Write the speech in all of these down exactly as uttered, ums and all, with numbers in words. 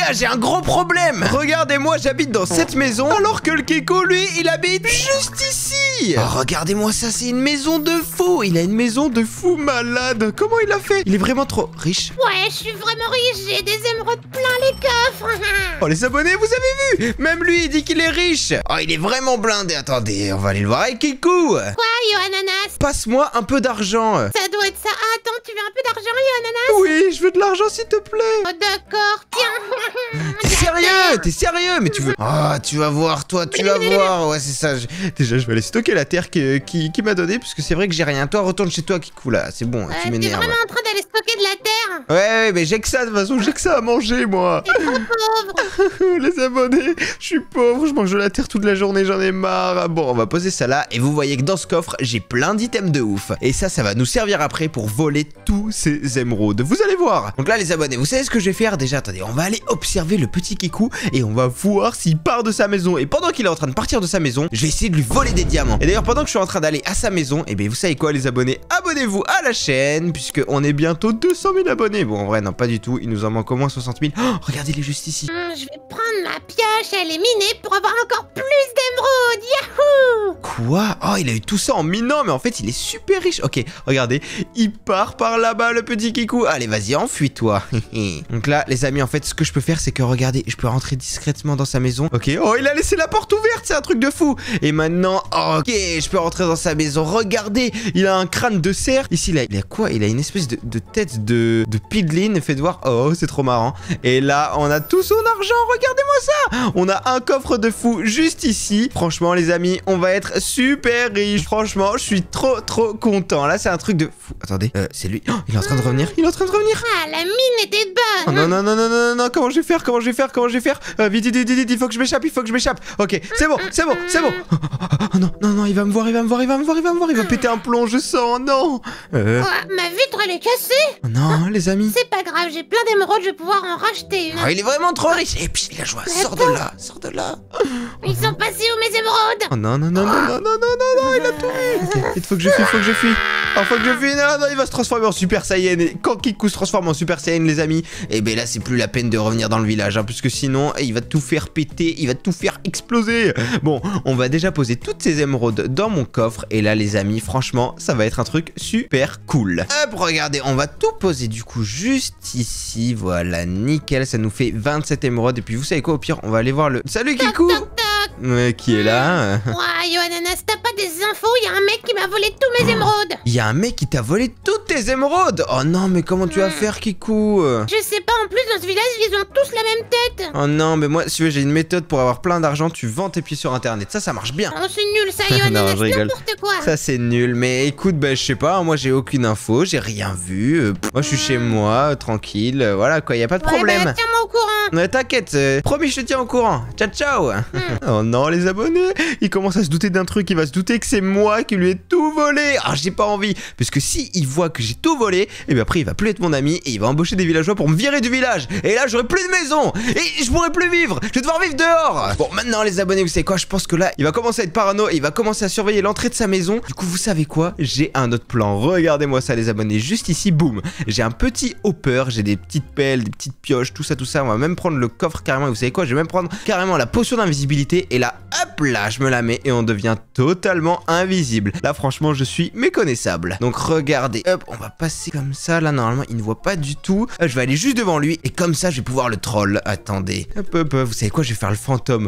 là, j'ai un gros problème. Regardez-moi, j'habite dans cette maison, alors que le Keko, lui, il habite juste ici. Oh, regardez-moi ça, c'est une maison de fou. Il a une maison de fou malade. Comment il a fait? Il est vraiment trop riche. Ouais, je suis vraiment riche, j'ai des émeraudes plein les coffres. Oh, les abonnés, vous avez vu? Même lui, il dit qu'il est riche. Oh, il est vraiment blindé. Attendez, on va aller le voir avec Keko. Quoi, Yohananas? Passe-moi un peu d'argent. Ça doit être ça. Ah, attends, tu veux un peu d'argent, Yohananas? Oui, je veux de l'argent, s'il te plaît. Oh, d'accord, tiens. T'es sérieux? T'es sérieux? Mais tu veux... Oh, tu vas voir, toi, tu vas voir. Ouais, c'est ça. Je... Déjà, je vais aller stocker la terre qui, qui, qui m'a donné, parce que c'est vrai que j'ai rien. Toi, retourne chez toi, Kikou, là. C'est bon, euh, tu m'énerves. T'es vraiment en train d'aller stocker de la terre? Ouais, ouais, mais j'ai que ça, de toute façon, j'ai que ça à manger, moi. T'es trop pauvre. Les abonnés, je suis pauvre, je mange de la terre toute la journée, j'en ai marre. Bon, on va poser ça là, et vous voyez que dans ce coffre, j'ai plein d'items de ouf. Et ça, ça va nous servir après pour voler tous ces émeraudes. Vous allez voir. Donc là, les abonnés, vous savez ce que je vais faire? Déjà, attendez, on va aller observer le petit Kikou, et on va voir s'il part de sa maison. Et pendant qu'il est en train de partir de sa maison, je vais essayer de lui voler des diamants. Et d'ailleurs, pendant que je suis en train d'aller à sa maison, et bien vous savez quoi, les abonnés, abonnez-vous à la chaîne, puisque on est bientôt deux cent mille abonnés. Bon, en vrai, non, pas du tout, il nous en manque au moins soixante mille. Oh, regardez, il est juste ici. Hum, je vais prendre ma pioche, elle est minée pour avoir encore plus d'émeraudes. Yahoo! Quoi? Oh, il a eu tout ça en minant, mais en fait, il est super riche. Ok, regardez, il part par là-bas, le petit Kikou. Allez, vas-y, enfuis-toi. Donc là, les amis, en fait, ce que je peux faire, c'est que, regardez, je peux rentrer discrètement dans sa maison. Ok, oh, il a laissé la porte ouverte, c'est un truc de fou. Et maintenant, ok, je peux rentrer dans sa maison. Regardez, il a un crâne de cerf. Ici, là, il a quoi? Il a une espèce de, de tête de, de pideline. Faites voir. Oh, c'est trop marrant. Et là, on a tout son argent. Regardez-moi ça. On a un coffre de fou juste ici. Franchement, les amis, on va être super riche. Franchement, je suis trop, trop content. Là, c'est un truc de fou. Attendez, euh, c'est lui. Oh, il est en train de revenir. Il est en train de revenir. Ah, la mine était bonne. Oh, non, non, non, non, non, non. Comment je vais faire? Comment je vais faire? Comment je vais faire? euh, Vite, vite, vite, vite. Il faut que je m'échappe. Il faut que je m'échappe. Ok, c'est bon, c'est bon, c'est bon. Oh, oh, non, non, non, il va me voir. Il va me voir. Il va me voir. Il va me voir. Il va péter un plomb. Je sens. Non. Euh... Oh, ma vitre, elle est cassée. Oh, non, les amis. C'est pas grave, j'ai plein d'émeraudes, je vais pouvoir en racheter une. Oh, il est vraiment trop riche. Et puis, il a joué. Sors de là. Sors de là. Ils sont passés où mes émeraudes? Oh non, non, non, non, non, non, non, non, non, il a tout vu. Ok, il faut que je fuis, faut que je fuis. Oh, faut que je fuis. Non, non, il va se transformer en Super Saiyan. Et quand Kikou se transforme en Super Saiyan, les amis, et ben là, c'est plus la peine de revenir dans le village, hein, puisque sinon, il va tout faire péter, il va tout faire exploser. Bon, on va déjà poser toutes ces émeraudes dans mon coffre. Et là, les amis, franchement, ça va être un truc super cool. Hop, regardez, on va tout poser du coup juste ici. Voilà, nickel. Ça nous fait vingt-sept émeraudes. Et puis, vous savez quoi, au pire, on va aller voir le... Salut, Kikou. Toc, toc, toc. Ouais, qui est là? Ouais, Yohananas, t'as pas des infos? Il y a un mec qui m'a volé tous mes émeraudes. Il y a un mec qui t'a volé toutes tes émeraudes. Oh non, mais comment tu vas faire, Kikou? Je sais pas, en plus dans ce village, ils ont tous la même tête. Oh non, mais moi, si tu veux, j'ai une méthode pour avoir plein d'argent. Tu vends tes pieds sur internet. Ça, ça marche bien. Oh, c'est nul ça, Yohananas, je rigole. n'importe quoi. Ça, c'est nul. Mais écoute, bah, je sais pas. Moi, j'ai aucune info. J'ai rien vu. Euh, moi, je suis chez moi, euh, tranquille. Euh, voilà, quoi. Y a pas de Ouais, problème. bah, tiens-moi au courant. Ouais, t'inquiète. euh, promis, je te tiens au courant. Ciao, ciao. Oh non, les abonnés. Il commence à se douter d'un truc. Il va se douter que c'est moi qui lui ai tout volé. Ah, j'ai pas envie. Parce que si il voit que j'ai tout volé, et bien après, il va plus être mon ami. Et il va embaucher des villageois pour me virer du village. Et là, j'aurai plus de maison. Et je pourrai plus vivre. Je vais devoir vivre dehors. Bon, maintenant, les abonnés, vous savez quoi? Je pense que là, il va commencer à être parano. Et il va commencer à surveiller l'entrée de sa maison. Du coup, vous savez quoi? J'ai un autre plan. Regardez-moi ça, les abonnés. Juste ici, boum. J'ai un petit hopper. J'ai des petites pelles, des petites pioches, tout ça, tout ça. On va même prendre le coffre carrément. Et vous savez quoi? Je vais même prendre carrément la potion d'invisibilité. Et là, hop là, je me la mets. Et on devient totalement invisible. Là, franchement, je suis méconnaissable. Donc, regardez. Hop, on va passer comme ça. Là, normalement, il ne voit pas du tout. Euh, je vais aller juste devant lui. Et comme ça, je vais pouvoir le troll. Attendez. Hop, hop, hop. Vous savez quoi? Je vais faire le fantôme.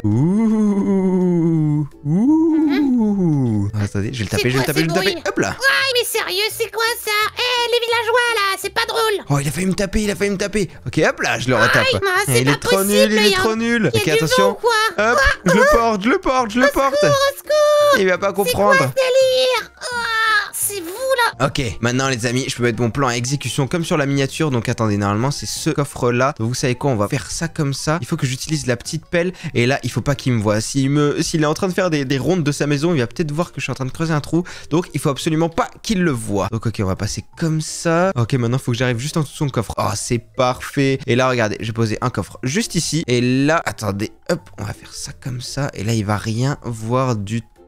Ouh. Ouh. Ah, attendez, je vais le taper, je vais le taper, je vais le taper. Hop là. Ouais, mais sérieux, c'est quoi ça? Eh, les villageois là, c'est pas drôle. Oh, il a failli me taper, il a failli me taper. Ok, hop là, je le retape. Aïe, moi, c'est il pas est trop possible, nul, il est y a- trop nul. Y a Ok, du attention. vent, quoi. Hop, je le porte, je le porte, je le porte. Au secours. Il va pas C'est comprendre. quoi ce délire? Ah, c'est vous là. Ok, maintenant les amis, je peux mettre mon plan à exécution comme sur la miniature. Donc attendez, normalement c'est ce coffre là. Donc vous savez quoi, on va faire ça comme ça. Il faut que j'utilise la petite pelle. Et là, il faut pas qu'il me voie. S'il me, s'il est en train de faire des, des rondes de sa maison, il va peut-être voir que je suis en train de creuser un trou. Donc il faut absolument pas qu'il le voie. Donc ok, on va passer comme ça. Ok, maintenant il faut que j'arrive juste en dessous de son coffre. Oh, c'est parfait. Et là, regardez, j'ai posé un coffre juste ici. Et là, attendez, hop, on va faire ça comme ça. Et là, il va rien voir du tout.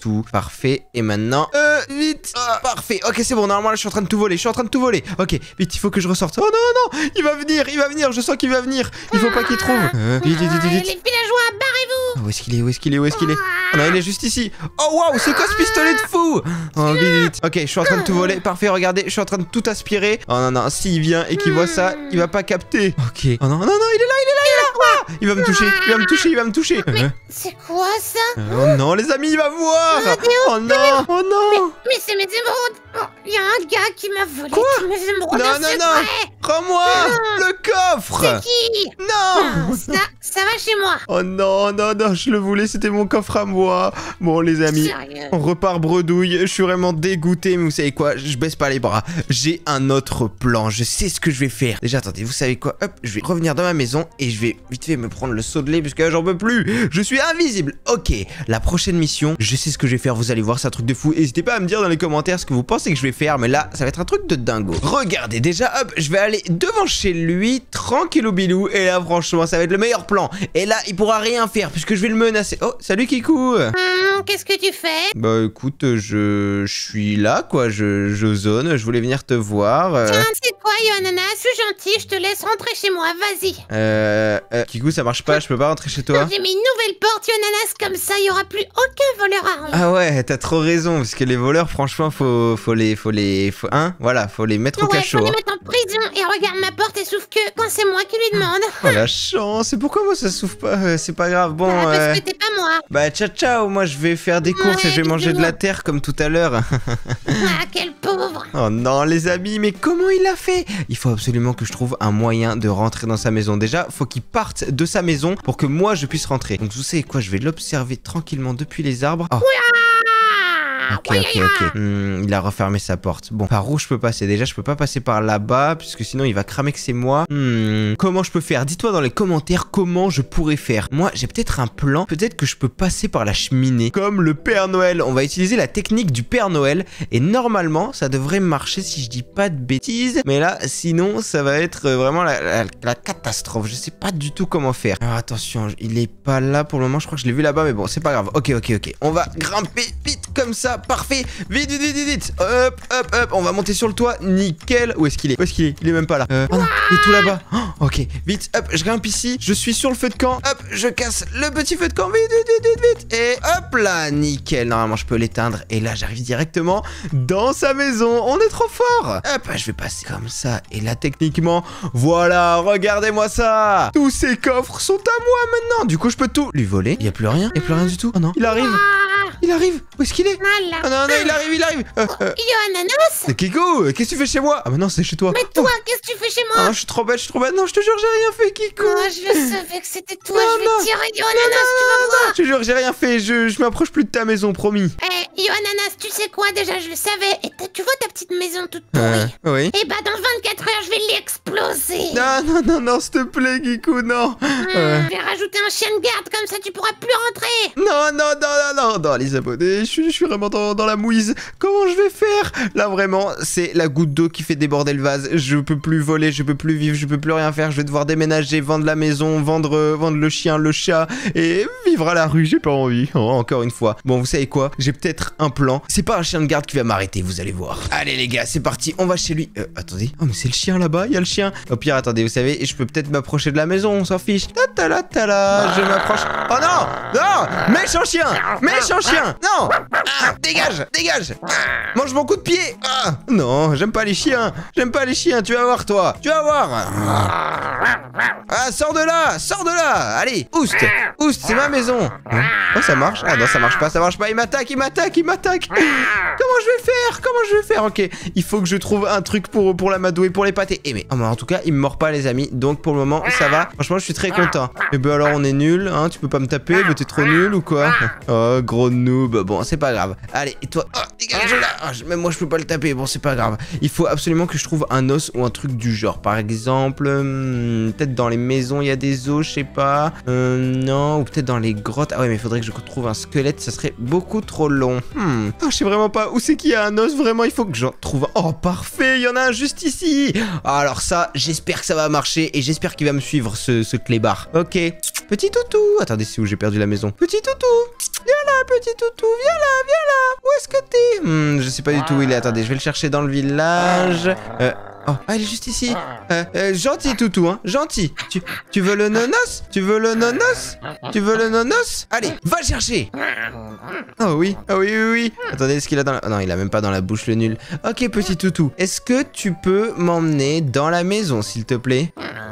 tout. Parfait. Et maintenant, euh, vite. Ah, parfait. Ok, c'est bon. Normalement, là, je suis en train de tout voler. Je suis en train de tout voler. Ok, vite, il faut que je ressorte. Oh non, non, il va venir, il va venir. Je sens qu'il va venir. Il faut pas qu'il trouve. Euh, vite, vite, vite, vite. Les villageois, barrez-vous. Où est-ce qu'il est? Où est-ce qu'il est? Où est-ce qu'il est? Oh non, il est juste ici. Oh waouh, c'est quoi ce pistolet de fou? Oh vite, vite. Ok, je suis en train de tout voler. Parfait, regardez, je suis en train de tout aspirer. Oh non, non, s'il vient et qu'il voit ça, il va pas capter. Ok. Oh non, non, non, il est là, il est là, il est là. Ah, il va me toucher, il va me toucher, il va me toucher. Mais Euh, c'est quoi ça? Oh non, les amis, il va voir. Oh non, oh non. Mais c'est mes émeraudes. Oh, il y a un gars qui m'a volé Quoi? tous mes émeraudes. Non, en non, secret. non. Rends-moi le coffre. C'est qui? Non. Ça, ça va chez moi. Oh non, non, non, je le voulais, c'était mon coffre à moi. Bon, les amis, Sérieux. on repart bredouille. Je suis vraiment dégoûté, mais vous savez quoi? Je baisse pas les bras. J'ai un autre plan. Je sais ce que je vais faire. Déjà, attendez, vous savez quoi? Hop, je vais revenir dans ma maison et je vais vite fait me prendre le seau de lait parce que là, j'en peux plus. Je suis invisible. Ok, la prochaine mission, je sais ce que je vais faire. Vous allez voir, c'est un truc de fou. N'hésitez pas à me dire dans les commentaires ce que vous pensez que je vais faire, mais là, ça va être un truc de dingo. Regardez, déjà, hop, je vais aller devant chez lui, tranquillou bilou. Et là, franchement, ça va être le meilleur plan. Et là, il pourra rien faire puisque je vais le menacer. Oh, salut Kikou. Hum, Qu'est-ce que tu fais? Bah écoute, je, je suis là quoi, je, je zone, je voulais venir te voir. Euh, Tiens, c'est quoi, Yohanana? Je suis gentil, je te laisse rentrer chez moi, vas-y. euh, euh, Kikou, ça marche pas, je peux pas rentrer chez toi. J'ai mis une nouvelle porte, Yohananas, comme ça, il y aura plus aucun voleur à rentrer. Ah ouais, t'as trop raison, parce que les voleurs, franchement, faut, faut les, faut les, faut, hein, voilà, faut les mettre au Ouais, cachot. faut les Hein. mettre en prison. Et regarde, ma porte, elle s'ouvre que quand c'est moi qui lui demande. Oh la chance, et pourquoi moi ça s'ouvre pas? Euh, C'est pas grave, bon. Ah, euh, parce que t'es pas moi. Bah ciao ciao, moi je vais faire des courses et je vais Ouais, manger de la bisous. terre comme tout à l'heure. Ah, quel pauvre. Oh non les amis, mais comment il a fait? Il faut absolument que je trouve un moyen de rentrer dans sa maison. Déjà, faut qu'il parte de sa maison pour que moi je puisse rentrer. Donc vous savez quoi, je vais l'observer tranquillement depuis les arbres. Oh. Ah, Ok, ok, ok. Hmm, il a refermé sa porte. Bon, par où je peux passer? Déjà, je peux pas passer par là-bas, puisque sinon il va cramer que c'est moi. Hmm, comment je peux faire? Dites-moi dans les commentaires comment je pourrais faire. Moi, j'ai peut-être un plan. Peut-être que je peux passer par la cheminée, comme le Père Noël. On va utiliser la technique du Père Noël, et normalement, ça devrait marcher si je dis pas de bêtises. Mais là, sinon, ça va être euh, vraiment la, la- la catastrophe. Je sais pas du tout comment faire. Alors attention, il est pas là pour le moment. Je crois que je l'ai vu là-bas, mais bon, c'est pas grave. Ok, ok, ok. On va grimper vite comme ça. Parfait. Vite, vite, vite, vite, vite. Hop, hop, hop. On va monter sur le toit. Nickel. Où est-ce qu'il est? Où est-ce qu'il est? Il est même pas là. Euh, oh non, il est tout là-bas. Oh, ok. Vite, hop. Je grimpe ici. Je suis sur le feu de camp. Hop, je casse le petit feu de camp. Vite, vite, vite, vite, vite. Et hop là. Nickel. Normalement, je peux l'éteindre. Et là, j'arrive directement dans sa maison. On est trop fort. Hop, je vais passer comme ça. Et là, techniquement, voilà. Regardez-moi ça. Tous ces coffres sont à moi maintenant. Du coup, je peux tout lui voler. Il y a plus rien. Il y a plus rien du tout. Oh non. Il arrive. Ah, Il arrive. Où est-ce qu'il est? voilà. Oh non, non, il arrive, il arrive. Euh, euh, Yohananas? mais Kikou, qu'est-ce que tu fais chez moi? Ah bah non, c'est chez toi. Mais toi, qu'est-ce que tu fais chez Ah, moi? je suis trop bête, je suis trop bête. Non, je te jure, j'ai rien fait, Kikou. Moi, je savais que c'était toi, Non, je non. vais tirer Yohananas, tu vas voir. Je te jure, j'ai rien fait. Je, je m'approche plus de ta maison, promis. Eh, Yohananas, tu sais quoi, déjà, je le savais. Et t'as- tu vois ta petite maison toute Euh, pourrie? oui. Eh bah, dans vingt-quatre heures, je vais l'exploser. Non, non, non, non, s'il te plaît, Kikou, non. Hum, Euh, Je vais rajouter un chien de garde, comme ça tu pourras plus rentrer. Non, non, non, non, non, non, les abonnés, je suis, je suis vraiment dans, dans la mouise. Comment je vais faire? Là, vraiment, c'est la goutte d'eau qui fait déborder le vase. Je peux plus voler, je peux plus vivre, je peux plus rien faire. Je vais devoir déménager, vendre la maison, vendre, euh, vendre le chien, le chat et vivre à la rue. J'ai pas envie. Oh, encore une fois. Bon, vous savez quoi? J'ai peut-être un plan. C'est pas un chien de garde qui va m'arrêter, vous allez voir. Allez, les gars, c'est parti. On va chez lui. Euh, attendez. Oh, mais c'est le chien là-bas. Il y a le chien. Au pire, attendez, vous savez, je peux peut-être m'approcher de la maison. On s'en fiche. Ta ta la ta la. Je m'approche. Oh non! Non! Méchant chien! Méchant chien! Non! Ah, dégage! Dégage! Ah, mange mon coup de pied! Ah, non, j'aime pas les chiens! J'aime pas les chiens, tu vas voir toi! Tu vas voir! Ah, sors de là! Sors de là! Allez, oust! Oust, c'est ma maison! Hein? Oh, ça marche? Ah non, ça marche pas, ça marche pas! Il m'attaque, il m'attaque, il m'attaque! Comment je vais faire? Comment je vais faire? Ok, il faut que je trouve un truc pour, pour l'amadouer, pour l'épater. Eh mais, oh, mais en tout cas, il me mord pas les amis, donc pour le moment, ça va. Franchement, je suis très content. Et ben alors, on est nul, hein? Tu peux pas me taper, mais t'es trop nul ou quoi? Oh, gros noob. Bon, c'est pas grave. Allez, et toi? Oh, dégage de là! Ah, je- même moi, je peux pas le taper. Bon, c'est pas grave. Il faut absolument que je trouve un os ou un truc du genre. Par exemple, hmm, peut-être dans les maisons, il y a des os, je sais pas. Euh, non, ou peut-être dans les grottes. Ah ouais, mais il faudrait que je trouve un squelette. Ça serait beaucoup trop long. Hmm. Oh, je sais vraiment pas où c'est qu'il y a un os. Vraiment, il faut que j'en trouve un. Oh, parfait! Il y en a un juste ici. Ah, alors ça, j'espère que ça va marcher et j'espère qu'il va me suivre, ce, ce clébard. Ok. Petit toutou. Attendez, c'est où j'ai perdu la maison? Petit toutou. Viens là, petit toutou, viens là, viens là. Où est-ce que t'es? hmm, Je sais pas du tout où il est. Attendez, je vais le chercher dans le village. Euh... Oh, ah, il est juste ici. Euh, euh, gentil, toutou, hein. Gentil. Tu, tu veux le nonos? Tu veux le nonos? Tu veux le nonos? Allez, va le chercher. Oh oui, ah oui, oui, oui. Attendez, est-ce qu'il a dans la... Oh, non, il a même pas dans la bouche, le nul. Ok, petit toutou. Est-ce que tu peux m'emmener dans la maison, s'il te plaît?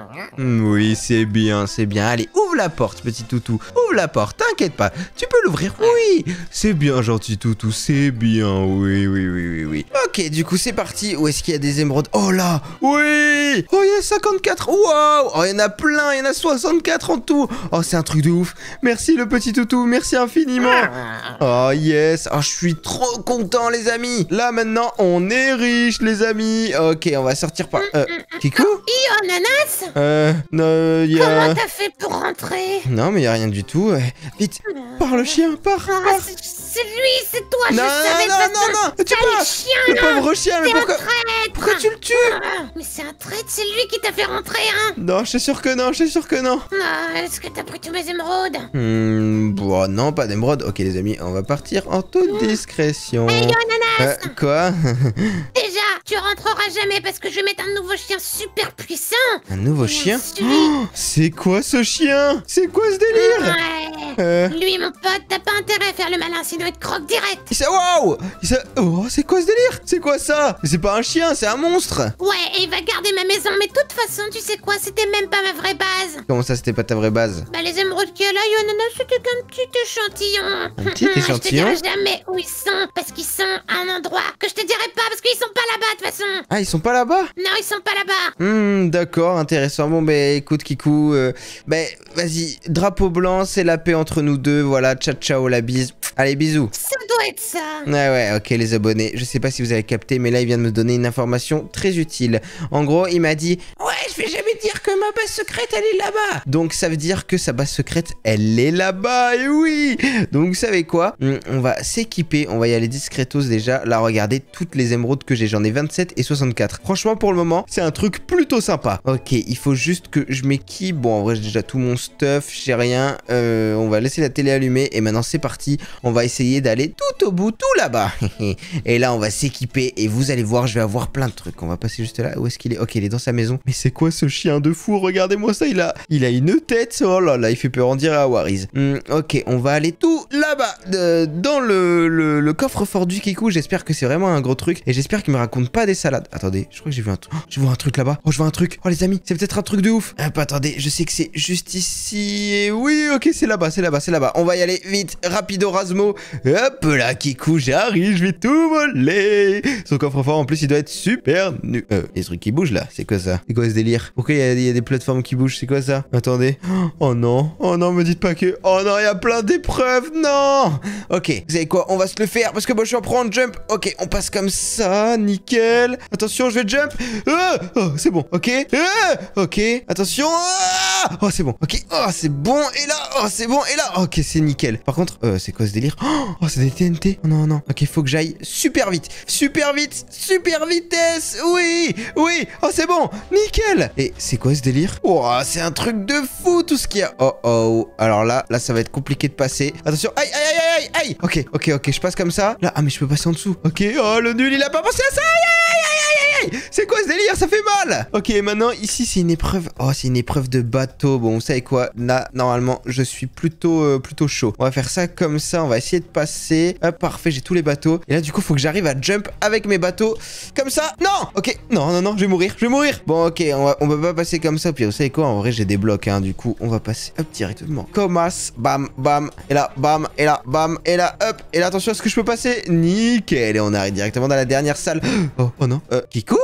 Oui, c'est bien, c'est bien. Allez, ouvre la porte, petit toutou. Ouvre la porte, t'inquiète pas. Tu peux l'ouvrir. Oui, c'est bien, gentil toutou. C'est bien. Oui, oui, oui, oui, oui. Ok, du coup, c'est parti. Où est-ce qu'il y a des émeraudes? Oh là, oui. Oh, il y a cinquante-quatre. Waouh. Oh, il y en a plein. Il y en a soixante-quatre en tout. Oh, c'est un truc de ouf. Merci, le petit toutou. Merci infiniment. Oh, yes. Oh, je suis trop content, les amis. Là, maintenant, on est riche, les amis. Ok, on va sortir par... Euh, Kikou? Yo, Ananas? Euh, non, y a... Comment t'as fait pour rentrer? Non, mais y a rien du tout. euh, Vite, pars le chien, pars, Ah, pars. c'est c'est lui, c'est toi, Non, je savais non, de non, toute façon. non, non, tu Sale pars. chien, Le là. pauvre chien, mais T'es un pourquoi... traître. Pourquoi tu le tues? Ah, mais c'est un traître, c'est lui qui t'a fait rentrer, hein. Non, je suis sûr que non, je suis sûr que non. Ah, est-ce que t'as pris tous mes émeraudes? Hmm, bon, non, pas d'émeraude. Ok, les amis, on va partir en toute discrétion. Hey, yo, Ananas. Euh, quoi? Déjà, tu rentreras jamais parce que je vais mettre un nouveau chien super puissant. Un nouveau Et chien? ensuite- Oh, c'est quoi ce chien? C'est quoi ce délire? Ouais. Euh... Lui, mon pote, t'as pas intérêt à faire le malin, sinon il te croque direct. Il s'a- Waouh! Il s'a- Oh, c'est quoi ce délire? C'est quoi ça? C'est pas un chien, c'est un monstre! Ouais, et il va garder ma maison, mais de toute façon, tu sais quoi, c'était même pas ma vraie base. Comment ça, c'était pas ta vraie base? Bah, les émeraudes qu'il y a là, Yonana, c'était qu'un petit échantillon. Un petit Je te échantillon? dirai jamais où ils sont, parce qu'ils sont à un endroit que je te dirai pas, parce qu'ils sont pas là-bas, de toute façon. Ah, ils sont pas là-bas? Non, ils sont pas là-bas. Hmm, d'accord, intéressant. Bon, bah écoute, Kikou, euh, bah vas-y, drapeau blanc, c'est la paix entre nous deux. Voilà, ciao, ciao, la bise. Allez, bisous. Ça doit être ça. Ouais, ouais, ok, les abonnés. Je sais pas si vous avez capté, mais là, il vient de me donner une information très utile. En gros, il m'a dit: ouais, je vais jamais dire que ma base secrète, elle est là-bas. Donc, ça veut dire que sa base secrète, elle est là-bas. Et oui. Donc, vous savez quoi? Hmm, On va s'équiper. On va y aller discretos déjà. Là, regardez toutes les émeraudes que j'ai. J'en ai vingt-sept et soixante-quatre. Franchement, pour le moment, c'est un truc plutôt sympa. Ok, il faut juste que je m'équipe. Bon, en vrai, j'ai déjà tout mon stuff. J'ai rien. Euh, on va laisser la télé allumée. Et maintenant, c'est parti. On va essayer d'aller tout au bout, tout là-bas. Et là, on va s'équiper. Et vous allez voir, je vais avoir plein de trucs. On va passer juste là. Où est-ce qu'il est? Ok, il est dans sa maison. Mais c'est quoi ce chien de fou? Regardez-moi ça. Il a, il a une tête. Oh là là, il fait peur. On dirait à Waris. Hmm, ok, on va aller tout là-bas. euh, dans le, le, le coffre-fort du Kikou. J'espère que c'est vraiment un gros truc. Et j'espère qu'il me raconte pas des salades. Attendez, je crois que j'ai vu un truc. Oh, je vois un truc là-bas. Oh, je vois un truc. Oh, les amis, c'est peut-être un truc de ouf. Hop, attendez, je sais que c'est juste ici. Et oui, ok, c'est là-bas, c'est là-bas, c'est là-bas. On va y aller vite. Rapido Rasmo. Hop là, Kikou, j'arrive. Je vais tout voler. Son coffre-fort, en plus, il doit être super nu. Euh, les trucs qui bougent là, c'est quoi ça? C'est quoi ce délire? Pourquoi il y, a- il y a des plateformes qui bougent? C'est quoi ça? Attendez. Oh non, oh non, me dites pas que. Oh non, il y a plein d'épreuves. Non. Ok, vous savez quoi? On va se le faire parce que moi je suis en prendre jump. Ok, on passe comme ça, nickel. Attention, je vais jump. Ah oh, c'est bon, ok. Ah ok, attention. Ah oh, c'est bon, ok. Oh, c'est bon. Et là, oh, c'est bon. Et là, ok, c'est nickel. Par contre, euh, c'est quoi ce délire? Oh, c'est des T N T. Oh, non, non. Ok, faut que j'aille super vite. Super vite. Super vitesse. Oui, oui. Oh, c'est bon. Nickel. Et c'est quoi ce délire? Oh, c'est un truc de fou tout ce qu'il y a. Oh, oh. Alors là, là, ça va être compliqué de passer. Attention. Aïe, aïe, aïe, aïe, aïe, aïe. Ok, ok, ok. Je passe comme ça. Là, ah, mais je peux passer en dessous. Ok. Oh, le nul, il a pas pensé à ça. Aïe, aïe, aïe, aïe, aïe, aïe. C'est quoi ce délire? Ça fait mal. Ok, maintenant, ici, c'est une épreuve. Oh, c'est une épreuve de bateau. Bon, vous savez quoi? Là, normalement, je suis plutôt, euh, plutôt chaud. On va faire ça comme ça. On va essayer de passer. Hop, parfait. J'ai tous les bateaux. Et là, du coup, faut que j'arrive à jump avec mes bateaux. Comme ça. Non. Ok. Non, non, non. Je vais mourir. Je vais mourir. Bon, ok. On va, on va pas passer comme ça. Puis, vous savez quoi? En vrai, j'ai des blocs, hein. Du coup, on va passer, hop, directement. Comme as. Bam, bam. Et là, bam. Et là, bam. Et là, hop. Et là, attention, est-ce que je peux passer? Nickel. Et on arrive directement dans la dernière salle. Oh, oh non. Euh, Kikou?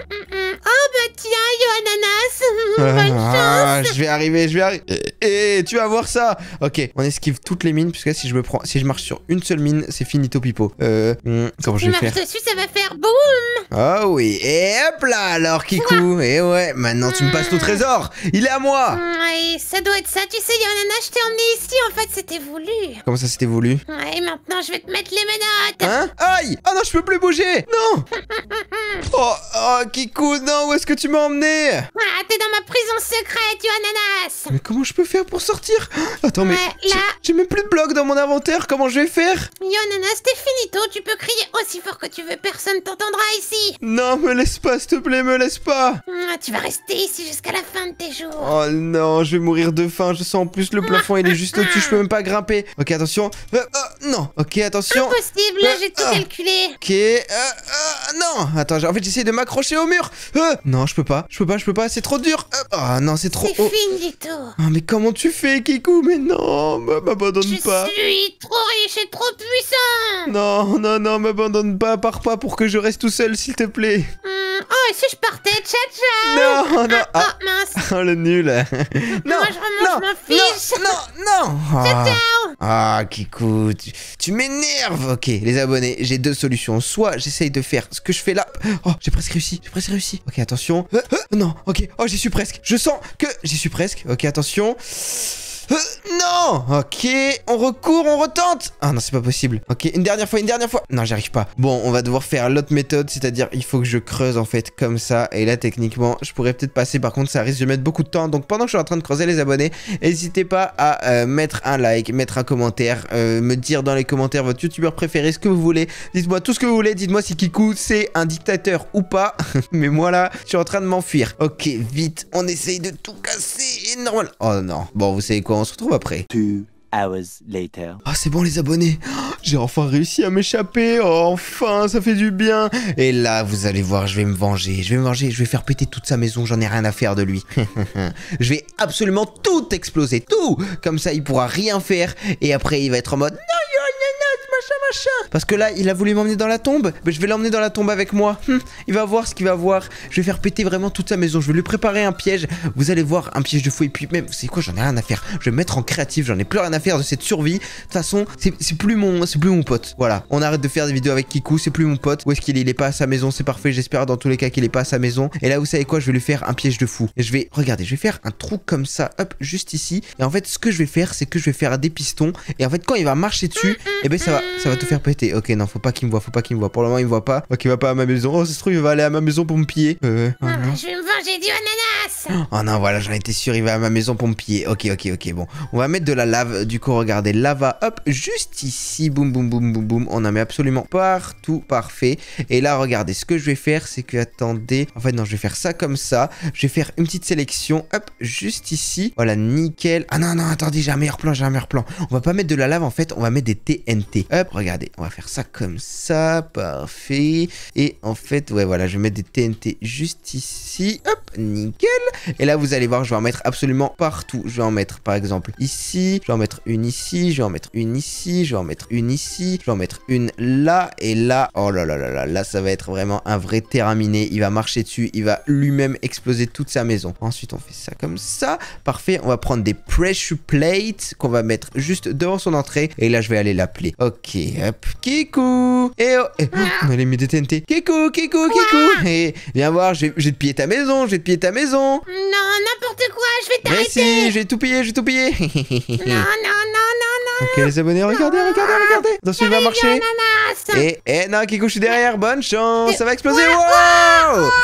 Oh bah tiens, yo Ananas. Bonne Ah, chance. je vais arriver, je vais arriver. Et tu vas voir ça. Ok, on esquive toutes les mines puisque là, si je me prends, si je marche sur une seule mine, c'est finito pipo. Euh, hmm, comment je Tu vais marches faire? dessus, ça va faire boum. Ah oui, et hop là alors Kikou. Et ouais, maintenant tu me passes ton trésor. Il est à moi. Ouais, ça doit être ça. Tu sais, yo Ananas, je t'ai emmené ici. En fait, c'était voulu. Comment ça c'était voulu? Ouais, maintenant, je vais te mettre les menottes. Hein? Aïe! Oh non, je peux plus bouger! Non! Oh, oh, Kikou, non, où est-ce que tu m'as emmené? Ah, t'es dans ma prison secrète, Yoananas. Mais comment je peux faire pour sortir? Attends, mais Ouais, j'ai- là. j'ai même plus de blocs dans mon inventaire. Comment je vais faire? Yoananas, t'es finito, tu peux crier aussi fort que tu veux, personne t'entendra ici. Non, me laisse pas, s'il te plaît, me laisse pas. Ah, tu vas rester ici jusqu'à la fin de tes jours. Oh non, je vais mourir de faim. Je sens en plus le plafond, il est juste au-dessus. Je peux même pas grimper. Ok, attention. Euh, euh, non. Ok, attention. Impossible, là, j'ai tout Ah. calculé. Ok, euh, euh, non. Attends, j'ai- en fait, j'essaie de m'accrocher au mur. Euh, non, je peux pas. Je peux pas, je peux pas. C'est trop dur. Euh, oh non, c'est trop C'est haut. finito. Oh, mais comment tu fais, Kikou? Mais non, m- m'abandonne Je pas. suis trop riche et trop puissant. Non, non, non, m'abandonne pas. Pars pas pour que je reste tout seul, s'il te plaît. Hmm, oh, et si je partais, tcha tcha. Non, non. Oh, Ah, mince. oh, le nul. Non, Moi, je remonte, non, je m'en fiche. non, non, non. Ah. Ciao. Ah, Kikou, tu, tu m'énerves. Ok, les abonnés, j'ai deux solutions. Soit j'essaye de faire ce que je fais là. Oh, j'ai presque réussi, j'ai presque réussi. Ok, attention. Euh, euh, non, ok. Oh, j'y suis presque. Je sens que j'y suis presque. Ok, attention. Euh, non. Ok, on recourt, on retente. Ah non, c'est pas possible. Ok, une dernière fois, une dernière fois. Non, j'y arrive pas. Bon, on va devoir faire l'autre méthode, c'est-à-dire il faut que je creuse en fait comme ça. Et là, techniquement, je pourrais peut-être passer. Par contre, ça risque de mettre beaucoup de temps. Donc pendant que je suis en train de creuser, les abonnés, n'hésitez pas à euh, mettre un like, mettre un commentaire, euh, me dire dans les commentaires votre youtubeur préféré, ce que vous voulez. Dites-moi tout ce que vous voulez. Dites-moi si Kikou c'est un dictateur ou pas. Mais moi là, je suis en train de m'enfuir. Ok, vite, on essaye de tout casser. Et normal. Oh non. Bon, vous savez quoi, on se retrouve après. Two hours later. Ah, c'est bon les abonnés, oh, j'ai enfin réussi à m'échapper. Oh, enfin, ça fait du bien. Et là, vous allez voir, je vais me venger. Je vais me venger, je vais faire péter toute sa maison. J'en ai rien à faire de lui. Je vais absolument tout exploser, tout. Comme ça, il pourra rien faire. Et après, il va être en mode non, machin, machin. Parce que là, il a voulu m'emmener dans la tombe. Mais je vais l'emmener dans la tombe avec moi. Hum, il va voir ce qu'il va voir. Je vais faire péter vraiment toute sa maison. Je vais lui préparer un piège. Vous allez voir, un piège de fou. Et puis même, vous savez quoi, j'en ai rien à faire. Je vais me mettre en créatif. J'en ai plus rien à faire de cette survie. De toute façon, c'est c'est plus mon, c'est plus mon pote. Voilà, on arrête de faire des vidéos avec Kikou. C'est plus mon pote. Où est-ce qu'il est? Il est pas à sa maison. C'est parfait. J'espère dans tous les cas qu'il est pas à sa maison. Et là, vous savez quoi, je vais lui faire un piège de fou. Et je vais, regardez, je vais faire un trou comme ça. Hop, juste ici. Et en fait, ce que je vais faire, c'est que je vais faire des pistons. Et en fait, quand il va marcher dessus, et ben ça va, ça va tout faire péter. Ok, non, faut pas qu'il me voit, faut pas qu'il me voit. Pour le moment, il me voit pas. Ok, il va pas à ma maison. Oh, ça se trouve, il va aller à ma maison pour me piller. Euh, oh, Ah, non. je vais me venger du ananas. Oh non, voilà, j'en étais sûr, il va à ma maison pour me piller. Ok, ok, ok, bon. On va mettre de la lave. Du coup, regardez, lava, hop, juste ici. Boum, boum, boum, boum, boum. On en met absolument partout, parfait. Et là, regardez, ce que je vais faire, c'est que, attendez. En fait, non, je vais faire ça comme ça. Je vais faire une petite sélection, hop, juste ici. Voilà, nickel. Ah non, non, attendez, j'ai un meilleur plan, j'ai un meilleur plan. On va pas mettre de la lave, en fait, on va mettre des T N T. Hop, regardez, on va faire ça comme ça, parfait. Et en fait, ouais, voilà, je vais mettre des T N T juste ici. Hop, nickel. Et là, vous allez voir, je vais en mettre absolument partout. Je vais en mettre, par exemple, ici. Je vais en mettre une ici. Je vais en mettre une ici. Je vais en mettre une ici. Je vais en mettre une là. Et là, oh là là là là, là, ça va être vraiment un vrai terrain miné. Il va marcher dessus. Il va lui-même exploser toute sa maison. Ensuite, on fait ça comme ça. Parfait. On va prendre des pressure plates qu'on va mettre juste devant son entrée. Et là, je vais aller l'appeler. Ok, hop. Kikou. Et oh, eh, on allait mettre des T N T. Kikou, Kikou, Kikou. Et viens voir, je vais, je vais te piller ta maison. Je vais te piller ta maison. Non, n'importe quoi, je vais Mais t'arrêter. si, je vais tout piller, je vais tout piller. Non, non, non, non, non. Ok, les abonnés, regardez, regardez, regardez. Attention, il va marcher. Ananas. Et, et non, Kikou, je suis derrière. Bonne chance, ça va exploser. Ouais, Wow. Aïe, oh.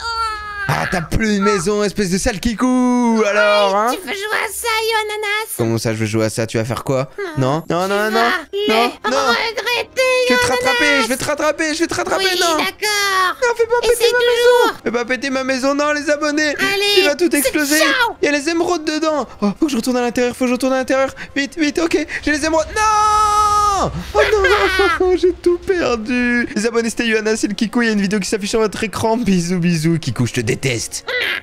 Ah, t'as plus de maison, espèce de sale Kikou. Alors, hein? Tu veux jouer à ça, Yoananas? Comment ça, je veux jouer à ça? Tu vas faire quoi? Non, non, non, Tu non, vas non, les non, non. regretter, Je vais te Yoananas. rattraper, je vais te rattraper, je vais te rattraper, Oui, non. d'accord. Non, fais pas péter Essaye ma toujours. maison. Fais pas péter ma maison, non, les abonnés. Allez, Il va tout exploser. ciao. Il y a les émeraudes dedans. Oh, faut que je retourne à l'intérieur, faut que je retourne à l'intérieur. Vite, vite, ok. J'ai les émeraudes. Non. Oh non, j'ai tout perdu. Les abonnés, c'était Yoannas, c'est le Kikou. Il y a une vidéo qui s'affiche sur votre écran. Bisous, bisous. Kikou, je te déteste.